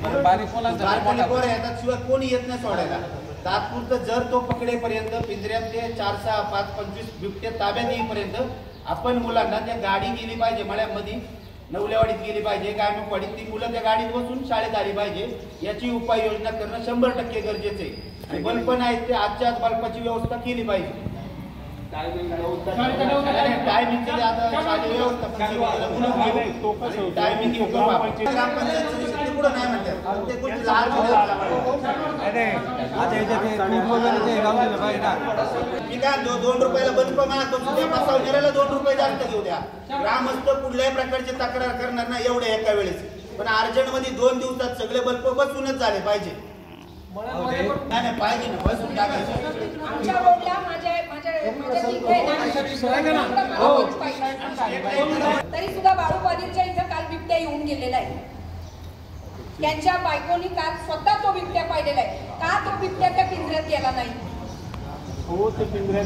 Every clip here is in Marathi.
बारकाली पोरं येतात शिवाय कोणी येत नाही सोडायला. तात्पुरतं जर तो पकडेपर्यंत पिंजऱ्यात ते 4, 6, 5, 25 बिबटे ताब्यात येईपर्यंत आपण मुलांना त्या गाडी गेली पाहिजे, मळ्यामध्ये नवलेवाडीत गेली पाहिजे, गायमुखवाडीत, ती मुलं त्या गाडीत बसून शाळेत आली पाहिजे. याची उपाययोजना करणं 100% गरजेचं आहे. आणि बल्ब आहेत ते आजच्या आज बल्बाची व्यवस्था केली पाहिजे. टायमिंग मी काय 2 रुपयाला बल्ब मागतो, बसवणाऱ्याला 2 रुपये जास्त घेऊ द्या. ग्रामस्थ कुठल्याही प्रकारची तक्रार करणार नाही एवढे एका वेळेस, पण अर्जंट मध्ये 2 दिवसात सगळे बल्ब बसूनच झाले पाहिजे. नाही पाहिजे ना, बसून टाकायचं. आमच्या रोडला तरी सुद्धा बाळूपादीच्या इथं काल बिबट्या येऊन गेलेला आहे. त्यांच्या बायकोनी काल स्वतः तो बिबट्या पाहिलेला आहे. का तो बिबट्या त्या पिंजऱ्यात गेला नाही? हो, ते पिंजऱ्यात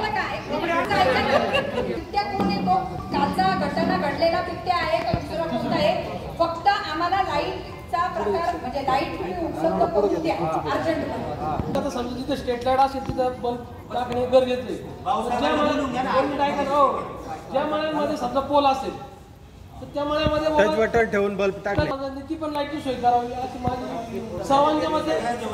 बिबट्या कोण येतो? कालचा घटना घडलेला बिबट्या आहे का दुसरा कोणता आहे? फक्त आम्हाला लाईटचा प्रकार म्हणजे लाईट तुम्ही उपलब्ध करून द्या अर्जंट. आता समजा जिथे स्ट्रीट लाईट असेल तिथं बल्ब टाकणे गरजेचं आहे. ज्या मळ्यामध्ये समजा पोल असेल तर त्या मळ्यामध्ये टच बटन ठेवून बल्ब टाकले ती पण लाईटची सोय करावी अशी माझी सर्वांच्या मध्ये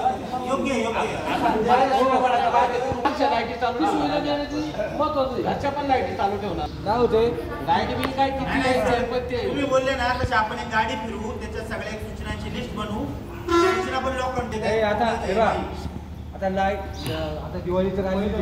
महत्वाचं पण लाईटी चालू ठेवणार काय होते. लाईट बिल काय किती तुम्ही बोलले ना तसे आपण एक गाडी फिरवू, त्याच्या सगळ्या सूचनांची लिस्ट बनवू, सूचना पण लोकांना आता लाईट आता दिवाळीचं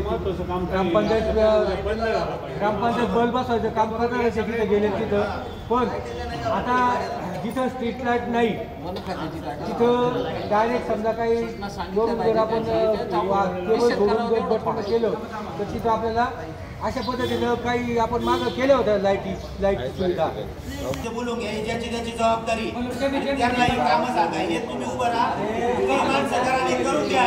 ग्रामपंचायत बल्ब बसवायचं काम करणार तिथे गेले तिथं. पण आता जिथं स्ट्रीट लाईट नाही तिथं डायरेक्ट समजा काही जर आपण केबल सोडून बटन केलं तर तिथं आपल्याला अशा पद्धतीनं काही आपण मागं केलं होतं लाईट सुविधा. बोलून घ्या, ज्याची त्याची जबाबदारी त्यांनाही कामं सांगा. हे तुम्ही उभं राहा, माणसं करा, करून द्या.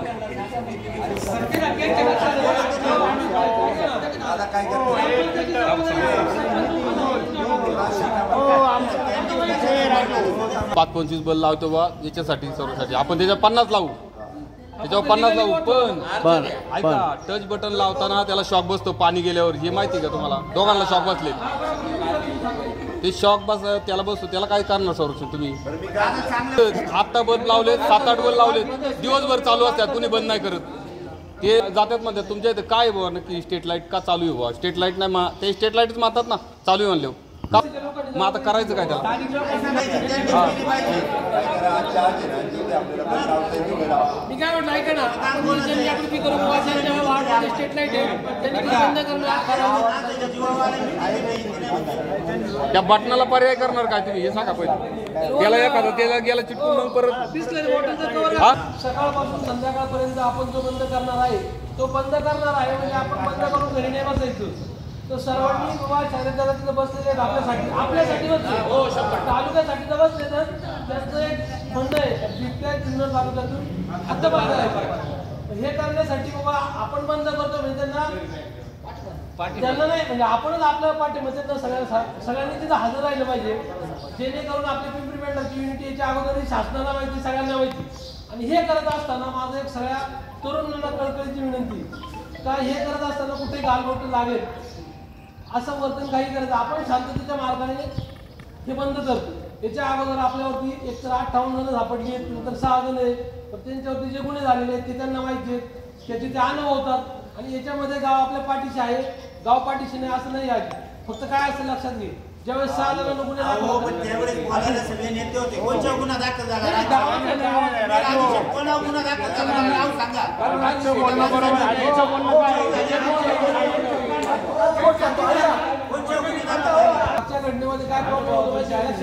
आता काय करतो 5-25 बल्ब लावतो बा याच्यासाठी सर्वसाठी आपण त्याच्या 50 लावू, त्याच्यावर 50 लावू. पण ऐका, टच बटन लावताना त्याला शॉक बसतो पाणी गेल्यावर, हे माहिती का तुम्हाला? दोघांना शॉक बसले, ते शॉक त्याला बसतो, त्याला काय करणार संरक्षण तुम्ही? आता बल्ब लावलेत, 7-8 बल्ब लावलेत, दिवसभर चालू असतात, कुणी बंद नाही करत. ते जातात म्हणतात तुमच्या इथे काय बुवा नक्की स्ट्रीट लाईट का चालू आहे बुवा? स्ट्रीट लाईट नाही ते स्ट्रीट लाईटच मारतात ना, चालू आहे म्हणले का? मग आता करायचं काय त्याला? मी काय म्हटलं ऐका ना, जनजागृती करू, स्ट्रीट लाईट त्या बटनाला पर्याय करणार काय तुम्ही हे सांगा पहिले. त्याला एखादा त्याला गेला चिटकून मग परत सकाळपासून संध्याकाळपर्यंत आपण जो बंद करणार आहे तो बंद करणार आहे. म्हणजे आपण बंद करून घरी नाही बसायचं. तर सर्वांनी बाबा शाळेत तिथं बसलेले आपल्यासाठी बसले, तालुक्यासाठी तर बसले, तर त्यांचं एक म्हणणं आहे बिबट्या जुन्नर तालुक्यातून हद्दपार करायचं. हे करण्यासाठी बाबा आपण बंद करतो म्हणजे त्यांना नाही म्हणजे आपणच आपल्या पाठीमध्ये सगळ्यांनी तिथं हजर राहिलं पाहिजे, जेणेकरून आपली पिंपरी पेंढारची युनिटी याच्या अगोदर शासनाला माहिती, सगळ्यांना माहिती. आणि हे करत असताना माझं एक सगळ्या तरुणांना कळकळीची विनंती का हे करत असताना कुठे गालबोट लागेल असं वर्तन काही करायचं. आपण शांततेच्या मार्गाने हे बंद करतो. याच्या अगोदर आपल्यावरती एकतर 58 जण सापडली आहेत, नंतर 6 जण आहेत, तर त्यांच्यावरती जे गुन्हे झालेले आहेत ते त्यांना माहिती आहेत, त्याचे ते अनुभवतात. आणि याच्यामध्ये गाव आपल्या पाठीशी आहे, गाव पाठीशी नाही असं नाही आहे. फक्त काय असं लक्षात घे, ज्यावेळेस 6 जणांना गुन्हे सगळे नेते होते, कोणचा गुन्हा दाखल झाला? कोणा गुन्हा दाखल झाला नाव सांगा. आजच्या घटनेमध्ये काय प्रॉब्लेम होतो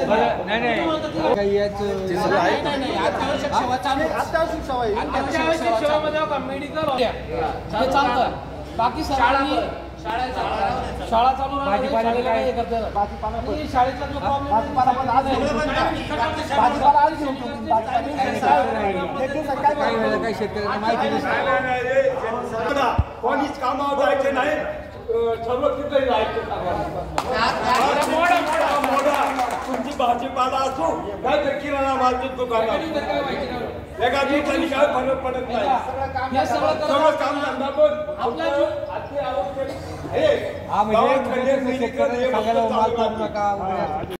अत्यावश्यक सेवामध्ये मेडिकल चालतं, बाकी सर्वांनी शाळा चालू शाळेचा जो प्रॉब्लेम काही शेतकऱ्यांना माहिती कोणीच कामावर जायचे नाही. सर्व तिथे जायचं तुमची भाजीपाला असो काय तर किराणा मालचं दुकान एका दिवसाने काय फरक पडत नाही हे सगळं सगळं काम धंदा पण आपला जीव अति आवश्यक हे हा म्हणजे शेतकऱ्यांना सांगायला माल पाडू नका